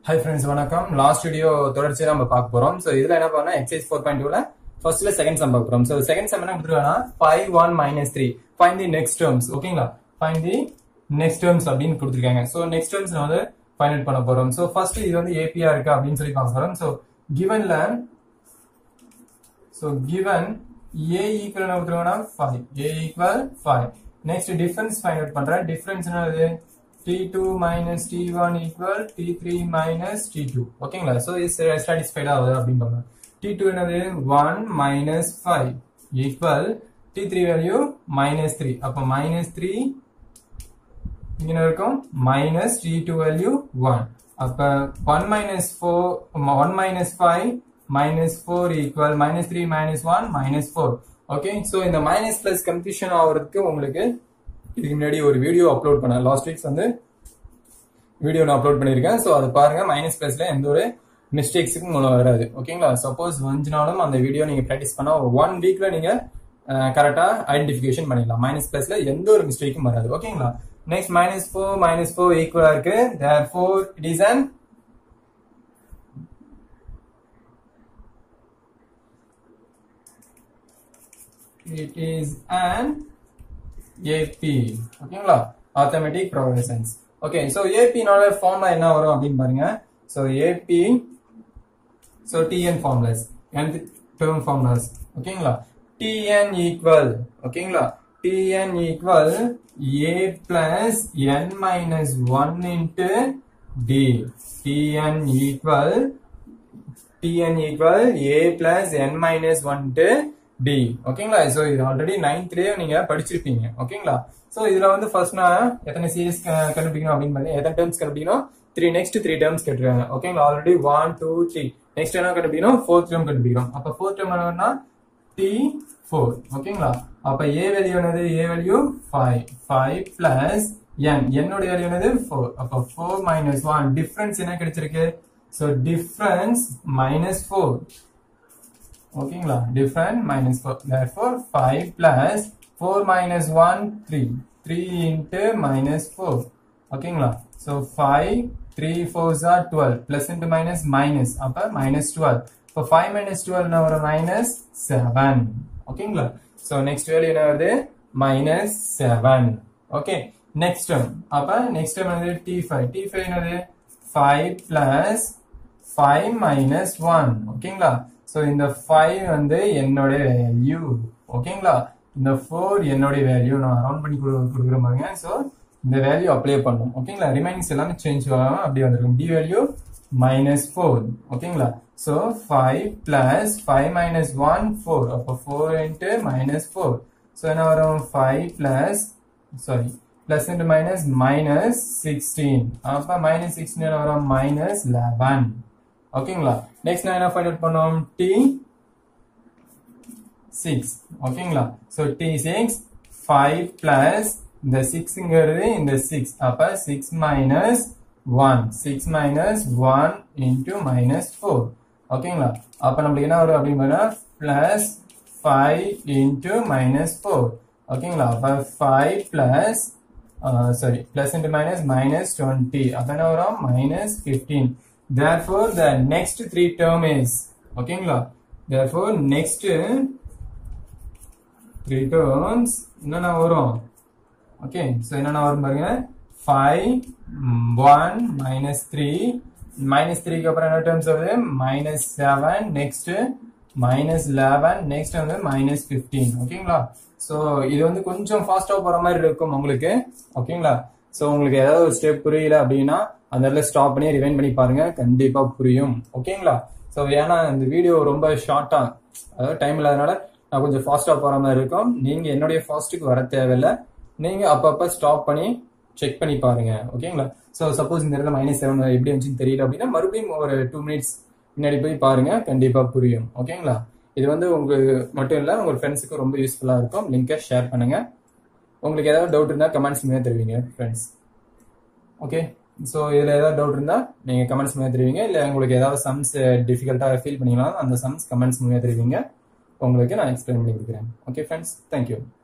Hi friends, வணக்கம். Last video தொடர்ச்சியா நம்ம பார்க்க போறோம். சோ இதுல என்ன பண்ணா எக்சர்சைஸ் 4.2ல ஃபர்ஸ்ட்ல செகண்ட் சம் பார்க்க போறோம். சோ செகண்ட் சம் என்ன கொடுத்திருக்கானா 5 1 -3 find the next terms. ஓகேங்களா? find the next terms அப்படினு கொடுத்திருக்காங்க. சோ நெக்ஸ்ட் டெர்ம்ஸ் நம்ம வந்து ஃபைண்ட் அவுட் பண்ண போறோம். சோ ஃபர்ஸ்ட் இது வந்து ஏபியா இருக்கா அப்படினு சொல்லி பார்க்க போறோம். சோ givenல given a equal என்ன கொடுத்திருக்கானா 5 a equal 5. next difference find out பண்றேன். difference என்னது T2 minus T1 equal T3 minus T2. ஓகேங்களா? So is satisfied ஆகுது அப்படிம்பாங்க. T2 என்னது 1 minus 5 equal T3 value minus 3. அப்ப minus 3 இங்க இருக்கும் minus T2 value 1. அப்ப 1 minus 5 minus 4 equal minus 3 minus 1 minus 4. Okay, so இந்த minus plus confusion ஆவறதுக்கு உங்களுக்கு இதுக்கு முன்னாடி ஒரு வீடியோ அப்லோட் பண்ண லாஸ்ட் வீக்ஸ் வந்து வீடியோ நான் அப்லோட் பண்ணிருக்கேன். சோ அது பாருங்க. மைனஸ் பிளஸ்ல எந்த ஒரு மிஸ்டேக்ஸுக்கும் வராது. ஓகேங்களா? சப்போஸ் வந்துனாலும் அந்த வீடியோ நீங்க பிராக்டிஸ் பண்ணா 1 வீக்ல நீங்க கரெக்டா ஐடென்டிஃபிகேஷன் பண்ணிடலாம். மைனஸ் பிளஸ்ல எந்த ஒரு மிஸ்டேக்கும் வராது. ஓகேங்களா? நெக்ஸ்ட் -4 ஈக்குவலா இருக்கு. therefore it is an AP. ஓகேங்களா? arithmetic progressions. Okay, so AP நால ஃபார்முலா என்ன வரும் அப்படினு பாருங்க. So AP TN formulas and term formulas. ஓகேங்களா? TN equal ஓகேங்களா? TN equal A plus N minus 1 into D. TN equal A plus N minus 1 into D. ஓகேங்களா? So இது already 9th லயே நீங்க படிச்சிருப்பீங்க. ஓகேங்களா? சோ இதுல வந்து ஃபர்ஸ்ட் நான் எத்தனை சீரிஸ் கண்டுபிடிக்கணும் அப்படினு பாருங்க. எத்தனை டர்ம்ஸ் கண்டுபிடிக்கணும்? 3 நெக்ஸ்ட் 3 டர்ம்ஸ் கேட்டிருக்காங்க. ஓகேங்களா? ஆல்ரெடி 1 2 3 நெக்ஸ்ட் என்ன கண்டுபிடிக்கணும்? 4th டர்ம் கண்டுபிடிக்கணும். அப்ப 4th டர்ம் என்னன்னா T4. ஓகேங்களா? அப்ப A வேல்யூ என்னது? A வேல்யூ 5 plus N என்னோட வேல்யூ என்னது? 4. அப்ப 4 minus 1 டிஃபரன்ஸ் என்ன கிடைச்சிருக்கு? So difference -4. ஓகேங்களா? different -4. therefore 5 plus 4 minus 1 3 into -4. ஓகேங்களா? so 5 3 4s are 12 plus into minus அப்ப -12. so 5 minus 12 என்ன வரும்? -7. ஓகேங்களா? so next value என்ன வருது? -7. ஓகே, next term. அப்ப next term என்னது? T5 என்னது? 5 plus 5 minus 1. ஓகேங்களா? சோ இந்த 5 வந்து என்னோட வேல்யூ. ஓகேங்களா? இந்த 4 என்னோட வேல்யூ. நான் ரவுண்ட் பண்ணி கொடுக்குற பாருங்க. சோ இந்த வேல்யூ அப்ளை பண்ணனும். ஓகேங்களா? ரிமைனிங்ஸ் எல்லாமே சேஞ்ச் ஆகாம அப்படியே வந்திருக்கும். D value -4. ஓகேங்களா? So 5 plus 5 minus 1 4. அப்ப 4 into -4. சோ என்ன வரும்? 5 plus into -16. அப்ப -16 என்ன வரும்? -11. ஓகேங்களா? நெக்ஸ்ட் நான் என்ன ஃபைண்ட் அவுட் பண்ணோம்? T6. ஓகேங்களா? சோ T6 5 plus இந்த 6ங்கிறது இந்த 6. அப்ப 6 minus 1 into -4. ஓகேங்களா? அப்ப நமக்கு என்ன வரும் அப்படினா plus 5 into -4. ஓகேங்களா? அப்ப 5 plus into -20. அப்ப என்ன வரும்? -15. therefore the next 3 term is ஓகேங்களா? therefore next 3 terms என்னன்னா வரும்? ஓகே, சோ என்னன்னா வரும் பாருங்க. 5 1 -3 -3க்கு அப்புறம் என்ன டர்ம்ஸ் வருது? -7 next -11 next வந்து -15. ஓகேங்களா? சோ இது வந்து கொஞ்சம் ஃபாஸ்டா போற மாதிரி இருக்கும் உங்களுக்கு. ஓகேங்களா? சோ உங்களுக்கு ஏதாவது ஒரு ஸ்டெப் புரியல அப்படின்னா அந்த இடத்துல ஸ்டாப் பண்ணி ரிவைண்ட் பண்ணி பாருங்க. கண்டிப்பா புரியும். ஓகேங்களா? சோ ஏன்னா இந்த வீடியோ ரொம்ப ஷார்ட்டா, அதாவது டைம் இல்லாதனால நான் கொஞ்சம் ஃபாஸ்டா போற மாதிரி இருக்கும். நீங்க என்னுடைய ஃபாஸ்ட்டுக்கு வர தேவையில்லை. நீங்க அப்பப்ப ஸ்டாப் பண்ணி செக் பண்ணி பாருங்க. ஓகேங்களா? சோ சப்போஸ் இந்த இடத்துல -7 எப்படி வந்துச்சுன்னு தெரியல அப்படின்னா மறுபடியும் ஒரு 2 மினிட்ஸ் முன்னாடி போய் பாருங்க. கண்டிப்பா புரியும். ஓகேங்களா? இது வந்து உங்களுக்கு மட்டும் இல்ல, உங்க ஃப்ரெண்ட்ஸுக்கு ரொம்ப யூஸ்ஃபுல்லா இருக்கும். லிங்கை ஷேர் பண்ணுங்க. உங்களுக்கு ஏதாவது டவுட் இருந்தா கமெண்ட்ஸ் மூலமா தெரிவிங்க ஃப்ரெண்ட்ஸ். ஓகே, சோ இதுல ஏதாவது டவுட் இருந்தா நீங்க கமெண்ட்ஸ் மூலமா தெரிவிங்க. இல்ல உங்களுக்கு ஏதாவது சம்ஸ் டிஃபிகல்ட்டா ஃபீல் பண்ணீங்களா அந்த சம்ஸ் கமெண்ட்ஸ் மூலமா தெரிவிங்க. உங்களுக்கு நான் எக்ஸ்பிளைன் பண்ணி கொடுக்குறேன். Okay friends, thank you.